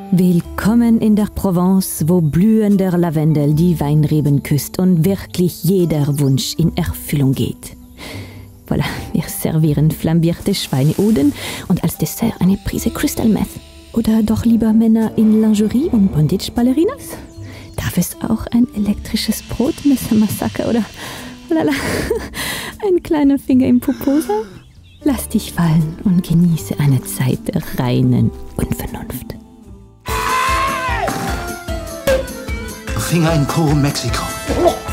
Willkommen in der Provence, wo blühender Lavendel die Weinreben küsst und wirklich jeder Wunsch in Erfüllung geht. Voilà, wir servieren flambierte Schweineoden und als Dessert eine Prise Crystal Meth. Oder doch lieber Männer in Lingerie und Bondage-Ballerinas? Darf es auch ein elektrisches Brotmesser-Massaker oder lala, ein kleiner Finger im Popo sein? Lass dich fallen und genieße eine Zeit der reinen Unvernunft. Finger in Po, Mexiko.